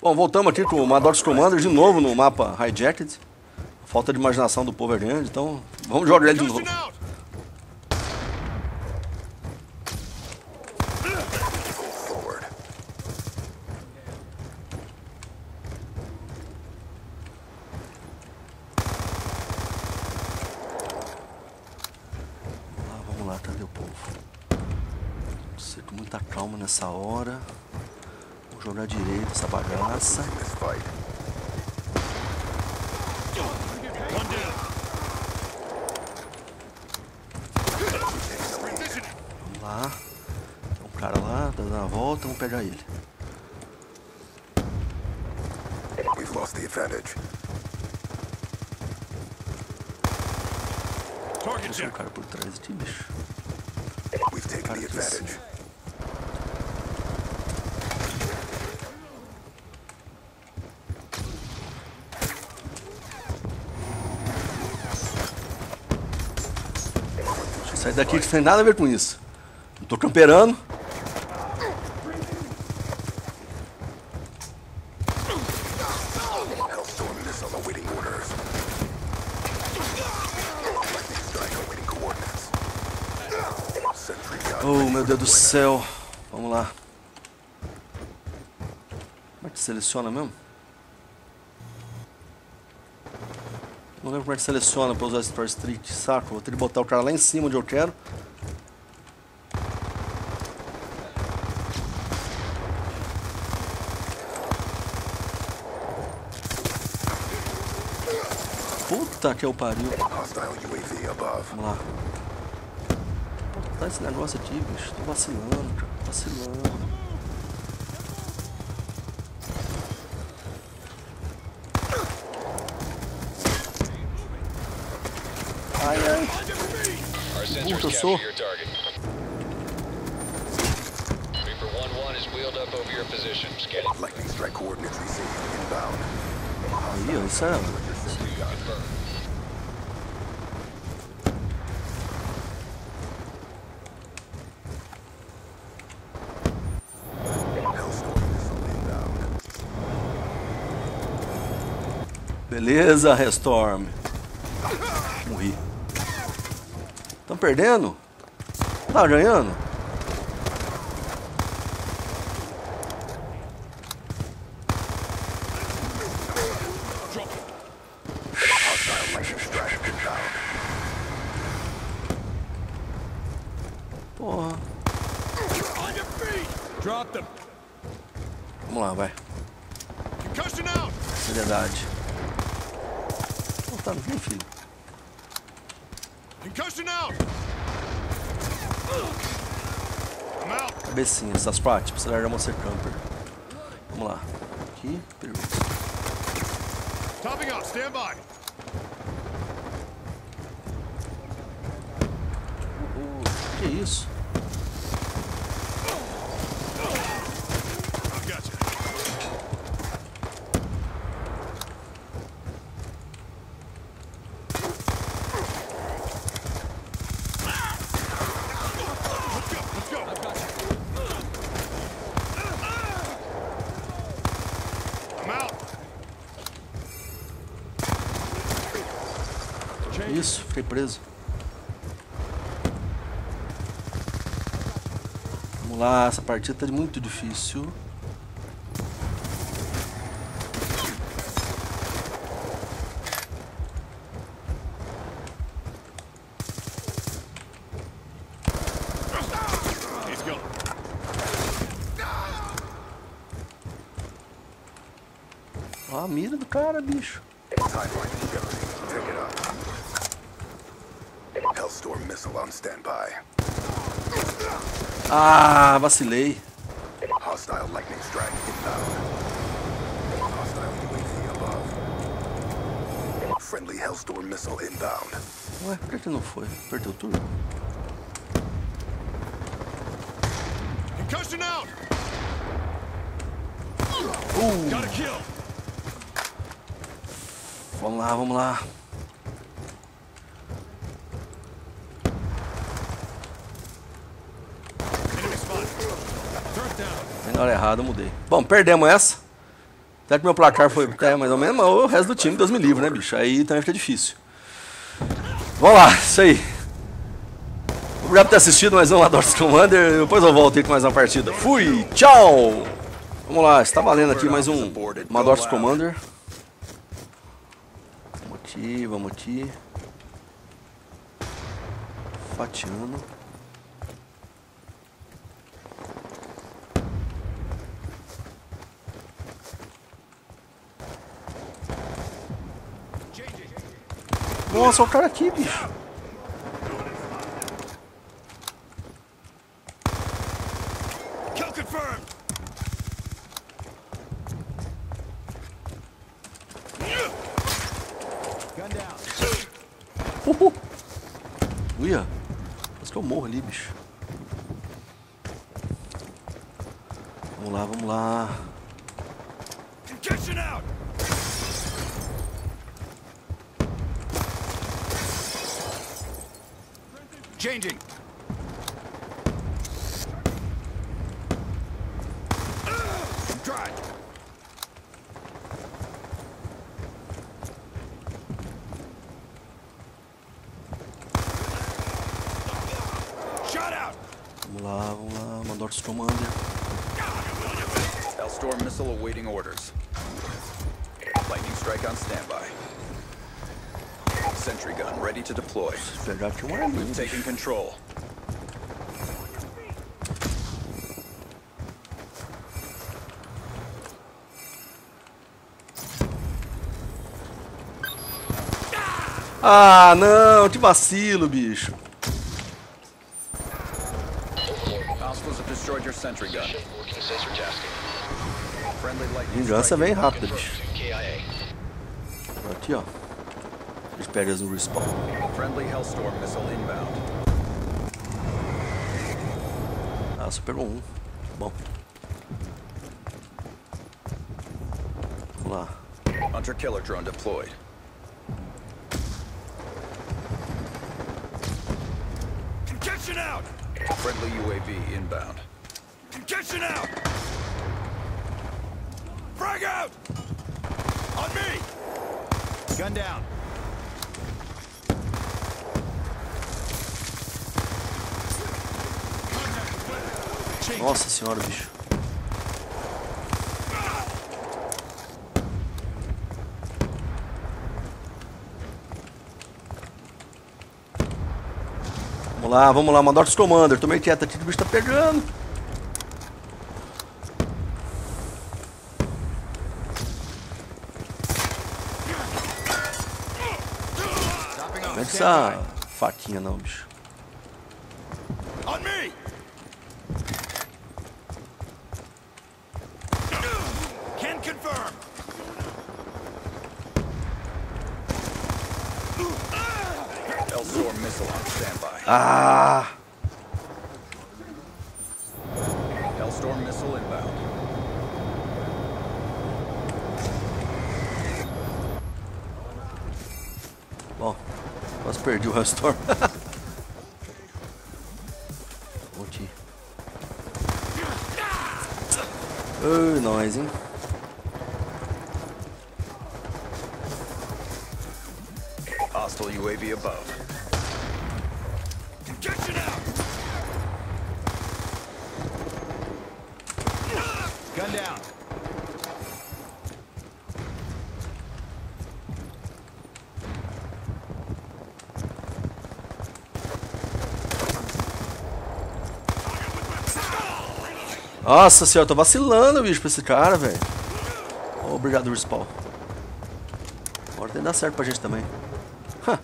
Bom, voltamos aqui com o Maddox Commander de novo no mapa Hijacked. Falta de imaginação do povo é grande, então vamos jogar ele de novo. Vamos lá, cadê o povo? Você com muita calma nessa hora. Vou jogar direito essa bagaça. Vamos lá. Tem um cara lá, tá dando a volta, vamos pegar ele. We've lost the advantage. Tem um cara por trás aqui, bicho. We've taken the advantage. Deixa eu sair daqui que não tem nada a ver com isso. Não tô camperando. Hellstorm missile awaiting orders. Lightning strike awaiting coordinates. Sentry gun. Oh, meu Deus do céu. Vamos lá. Como é que seleciona mesmo? Não lembro como é que seleciona para usar esse Star Street, saco. Vou ter que botar o cara lá em cima onde eu quero. Puta que eu pariu. Hostile UAV above. Vamos lá. Tá esse negócio aqui, bicho. Tô vacilando, cara. Vacilando. Ai, ai. Puta, eu sou. Lightning strike coordinates received. Inbound. Aí, ó, isso é... Hellstorm missile inbound. Beleza, Hellstorm. Morri. Tão perdendo? Tá ganhando? Hostile lightning strike inbound. Porra. Drop them. Vamos lá, vai. Concussion out. Seriedade. Não tá nem, filho. Concussion out. I'm out. Cabecinha, essas partes. Precisa largar você camper. Vamos lá. Aqui, pergunta. Topping out. Stand by. Que isso? I got you. Let's go. I've got you. I'm out. Isso, fiquei preso. Vamos lá, essa partida tá muito difícil. He's gone. Ó, a mira do cara, bicho. Timeline ability. Take it up. Hellstorm missile on standby. Ah, vacilei. Hostile lightning strike inbound. Hostile UAV above. Friendly Hellstorm missile inbound. Ué, por que não foi? Perdeu tudo? Concussion out. Got a kill. Vamos lá, vamos lá. Enemy spotted. Turret down. Na hora errada eu mudei. Bom, perdemos essa. Até que meu placar foi mais ou menos, mas o resto do time, Deus me livre, né, bicho? Aí também fica difícil. Vamos lá, isso aí. Obrigado por ter assistido mais um Ador's Commander. Depois eu volto aí com mais uma partida. Fui, tchau! Vamos lá, está valendo aqui mais um Ador's Commander. Vamos aqui. Fatiando. Nossa, o cara aqui, bicho. Kill confirmed. Gun down. Uia. Parece que eu morro ali, bicho. Vamos lá, vamos lá. Concussion out. Changing. Dry. Shot out. Vamos lá, Ador's Commander. Hellstorm missile awaiting orders. Lightning strike on standby. Sentry gun ready to deploy. Pegar aqui uma arminha, We've taken bicho. control. Ah, não, que vacilo, bicho. Hostiles have destroyed your sentry gun. Friendly lightning Vingança strike vem inbound. rápida, bicho. Aqui, ó. Eles pegam no respawn. Friendly Hellstorm missile inbound. Ah, só pegou um. Bom. Vamos lá. Hunter killer drone deployed. Concussion out. Friendly UAV inbound. Concussion out. Frag out. On me. Gun down. Nossa senhora, bicho. Vamos lá, Ador's Commander. Tomei quieto aqui que o bicho tá pegando. Não é essa faquinha não, bicho. On me. Can confirm. Hellstorm missile on standby. Ah! Hellstorm missile inbound. Bom, quase perdi o Hellstorm. Vamos aqui. Ai, nós, hein? Hostile UAV above. Concussion out. Gun down. Nossa senhora, eu tô vacilando, bicho, pra esse cara, velho. Obrigado, respawn. Agora tem que dar certo pra gente também. Huh.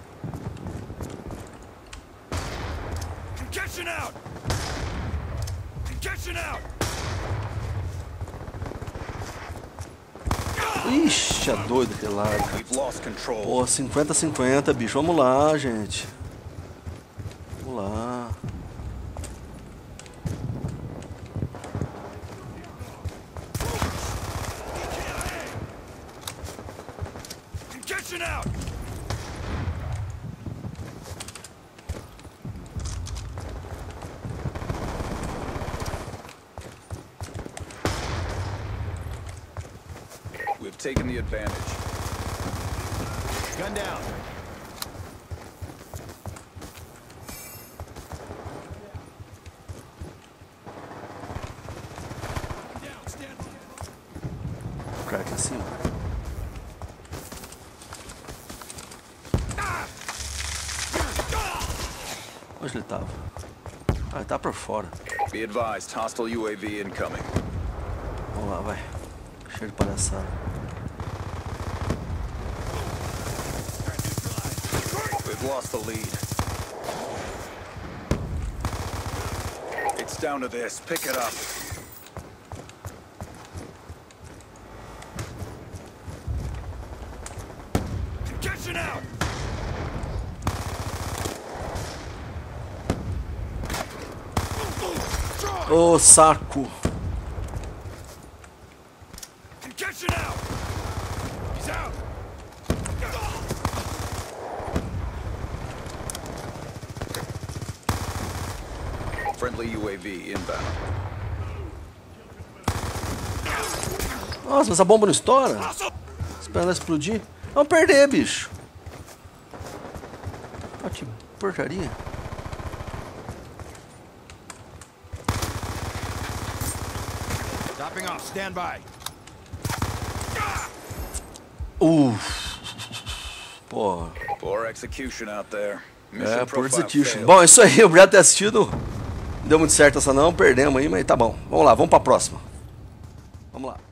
Concussion out. Concussion out. Ixi, é doido aquele lado. We've lost control. Pô, 50-50, bicho. Vamos lá, gente. Vamos lá. Concussion out. taken the advantage. Gun down. Down, stand by. O cara aqui em cima. Onde ele tava? Ah, ele tá por fora. Be advised, hostile UAV incoming. Vamos lá, vai. Cheio de palhaçada. We've lost the lead. It's down to this. Pick it up. Congestion out. Ô, saco! Congestion out. He's out. Friendly UAV inbound. Nossa, mas a bomba não estoura? Hostile. Esperando ela explodir. Vamos perder, bicho. Olha que porcaria. Topping off. Stand by. Porra. Poor execution out there. É, Mission por profile execution. failed. Bom, é isso aí. Obrigado por ter assistido. Não deu muito certo essa não. Perdemos aí, mas tá bom. Vamos lá, vamos pra próxima. Vamos lá.